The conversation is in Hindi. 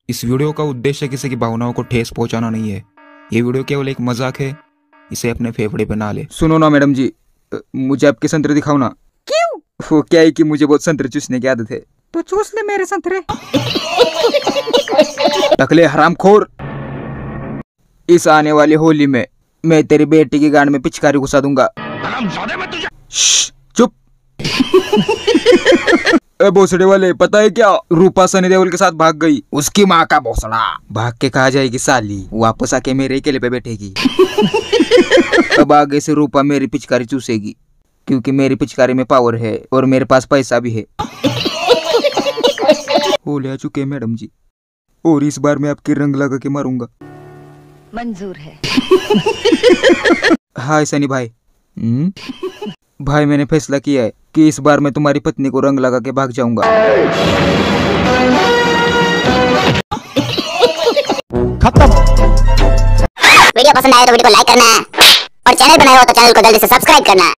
इस वीडियो का उद्देश्य किसी की भावनाओं को ठेस पहुंचाना नहीं है। ये वीडियो केवल एक मजाक है, इसे अपने फेफड़े पे ना ले। सुनो ना मैडम जी, मुझे आपके संतरे दिखाओ ना। क्यों? वो क्या है कि मुझे बहुत संतरे चूसने की आदत है। तो चूस ले मेरे संतरे। टकले हरामखोर, इस आने वाली होली में मैं तेरी बेटी की गांड में पिचकारी घुसा दूंगा। चुप। भोसड़े वाले, पता है क्या, रूपा सनी देओल के साथ भाग गई। उसकी माँ का भोसड़ा। भाग के कहा जाएगी साली, वापस आके मेरे केले पे बैठेगी। अब आगे से रूपा मेरी पिचकारी चूसेगी, क्योंकि मेरी पिचकारी में पावर है और मेरे पास पैसा भी है। हो ले आ चुके मैडम जी, और इस बार मैं आपके रंग लगा के मारूंगा। मंजूर है। हाय सनी भाई। भाई, मैंने फैसला किया है कि इस बार मैं तुम्हारी पत्नी को रंग लगा के भाग जाऊंगा। खत्म। वीडियो पसंद आए तो वीडियो को लाइक करना है और चैनल बनाए हो तो चैनल को जल्दी से सब्सक्राइब करना है।